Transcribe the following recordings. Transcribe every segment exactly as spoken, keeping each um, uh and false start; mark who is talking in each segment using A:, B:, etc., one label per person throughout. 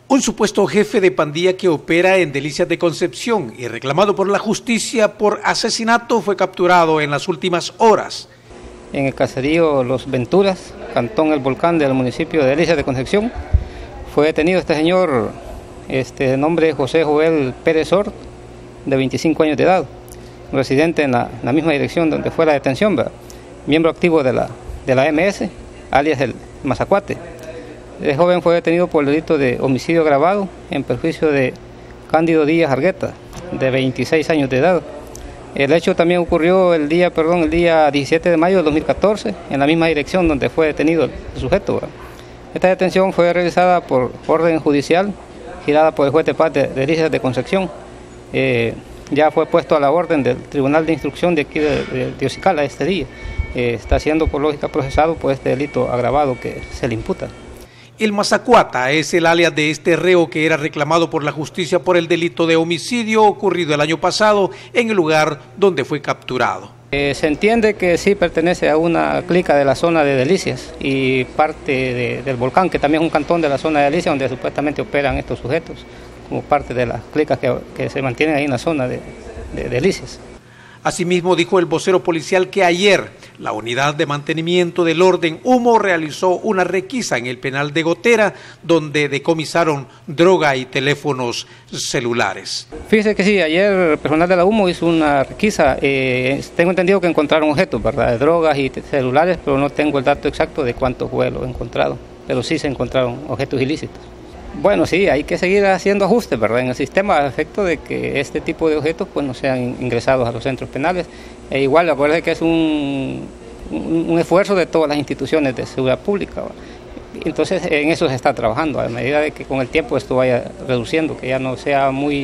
A: Un supuesto jefe de pandilla que opera en Delicias de Concepción y reclamado por la justicia por asesinato fue capturado en las últimas horas.
B: En el caserío Los Venturas, cantón El Volcán del municipio de Delicias de Concepción, fue detenido este señor, este, de nombre José Joel Pérez Ort, de veinticinco años de edad, residente en la, en la misma dirección donde fue la detención, ¿verdad? Miembro activo de la, de la M S, alias el Mazacuate. El joven fue detenido por el delito de homicidio agravado en perjuicio de Cándido Díaz Argueta, de veintiséis años de edad. El hecho también ocurrió el día, perdón, el día diecisiete de mayo de dos mil catorce, en la misma dirección donde fue detenido el sujeto, ¿verdad? Esta detención fue realizada por orden judicial, girada por el juez de paz de Delicias de Concepción. Eh, ya fue puesto a la orden del Tribunal de Instrucción de aquí de, de, de Ocicala este día. Eh, está siendo por lógica procesado por este delito agravado que se le imputa.
A: El Mazacuata es el alias de este reo que era reclamado por la justicia por el delito de homicidio ocurrido el año pasado en el lugar donde fue capturado.
B: Eh, se entiende que sí pertenece a una clica de la zona de Delicias y parte de, del Volcán, que también es un cantón de la zona de Delicias donde supuestamente operan estos sujetos, como parte de las clicas que, que se mantienen ahí en la zona de, de Delicias.
A: Asimismo, dijo el vocero policial que ayer la Unidad de Mantenimiento del Orden Humo realizó una requisa en el penal de Gotera, donde decomisaron droga y teléfonos celulares.
B: Fíjese que sí, ayer el personal de la Humo hizo una requisa. Eh, tengo entendido que encontraron objetos, ¿verdad?, de drogas y celulares, pero no tengo el dato exacto de cuántos fue lo encontrado. Pero sí se encontraron objetos ilícitos. Bueno, sí, hay que seguir haciendo ajustes, ¿verdad?, en el sistema a efecto de que este tipo de objetos pues no sean ingresados a los centros penales. E igual, acuérdense que es un, un, un esfuerzo de todas las instituciones de seguridad pública, ¿verdad? Entonces en eso se está trabajando, a medida de que con el tiempo esto vaya reduciendo, que ya no sea muy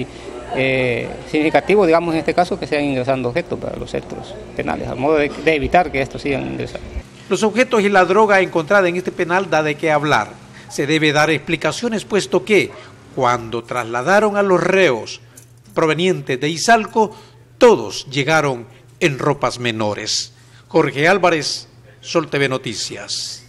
B: eh, significativo, digamos en este caso, que sean ingresando objetos para los centros penales, a modo de, de evitar que estos sigan ingresando.
A: Los objetos y la droga encontrada en este penal da de qué hablar. Se debe dar explicaciones, puesto que cuando trasladaron a los reos provenientes de Izalco, todos llegaron en ropas menores. Jorge Álvarez, Sol T V Noticias.